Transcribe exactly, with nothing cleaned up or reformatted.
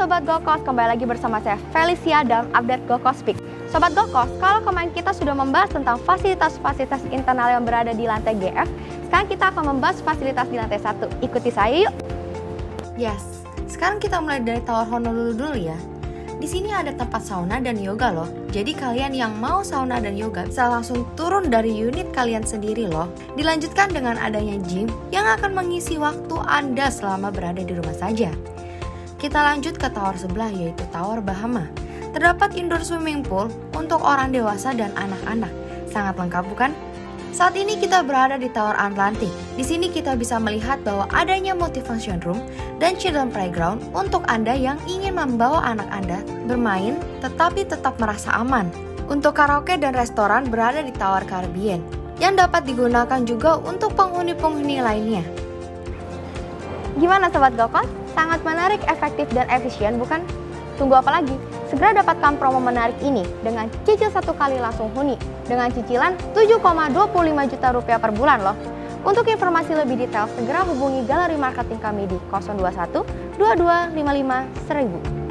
Sobat Gokos, kembali lagi bersama saya Felicia dalam update Gokos Speak. Sobat Gokos, kalau kemarin kita sudah membahas tentang fasilitas-fasilitas internal yang berada di lantai G F, sekarang kita akan membahas fasilitas di lantai satu. Ikuti saya yuk. Yes, sekarang kita mulai dari Tower Honolulu dulu ya. Di sini ada tempat sauna dan yoga loh. Jadi kalian yang mau sauna dan yoga bisa langsung turun dari unit kalian sendiri loh. Dilanjutkan dengan adanya gym yang akan mengisi waktu Anda selama berada di rumah saja. Kita lanjut ke tower sebelah yaitu Tower Bahama. Terdapat indoor swimming pool untuk orang dewasa dan anak-anak. Sangat lengkap bukan? Saat ini kita berada di Tower Atlantic. Di sini kita bisa melihat bahwa adanya multifunction room dan children playground untuk Anda yang ingin membawa anak Anda bermain tetapi tetap merasa aman. Untuk karaoke dan restoran berada di Tower Caribbean yang dapat digunakan juga untuk penghuni-penghuni lainnya. Gimana Sobat Gokos? Sangat menarik, efektif, dan efisien bukan? Tunggu apa lagi? Segera dapatkan promo menarik ini dengan cicil satu kali langsung huni dengan cicilan tujuh koma dua lima juta rupiah per bulan loh. Untuk informasi lebih detail segera hubungi galeri marketing kami di nol dua satu dua dua lima lima seribu.